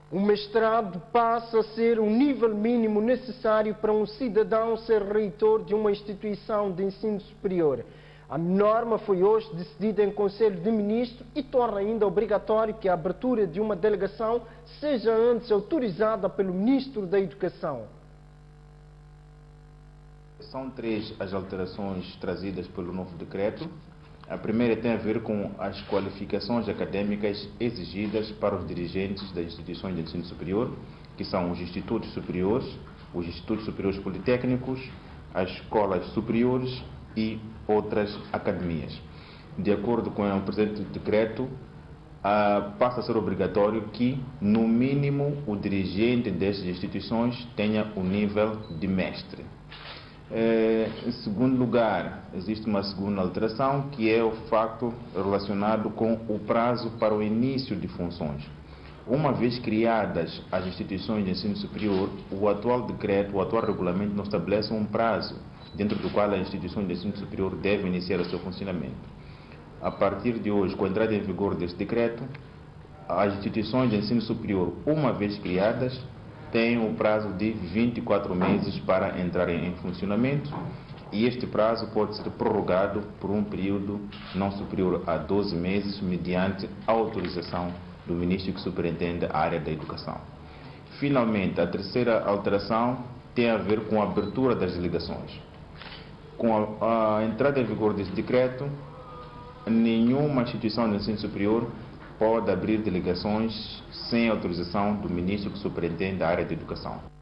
O mestrado passa a ser o nível mínimo necessário para um cidadão ser reitor de uma instituição de ensino superior. A norma foi hoje decidida em Conselho de Ministros e torna ainda obrigatório que a abertura de uma delegação seja antes autorizada pelo Ministro da Educação. São três as alterações trazidas pelo novo decreto. A primeira tem a ver com as qualificações acadêmicas exigidas para os dirigentes das instituições de ensino superior, que são os institutos superiores politécnicos, as escolas superiores e outras academias. De acordo com o presente decreto, passa a ser obrigatório que, no mínimo, o dirigente destas instituições tenha o nível de mestre. Em segundo lugar, existe uma segunda alteração, que é o facto relacionado com o prazo para o início de funções. Uma vez criadas as instituições de ensino superior, o atual decreto, o atual regulamento não estabelece um prazo dentro do qual as instituições de ensino superior devem iniciar o seu funcionamento. A partir de hoje, com a entrada em vigor deste decreto, as instituições de ensino superior, uma vez criadas, têm o prazo de 24 meses para entrarem em funcionamento, e este prazo pode ser prorrogado por um período não superior a 12 meses, mediante autorização do ministro que superintende a área da educação. Finalmente, a terceira alteração tem a ver com a abertura das delegações. Com a entrada em vigor deste decreto, nenhuma instituição de ensino superior pode abrir delegações sem autorização do ministro que superintende a área da educação.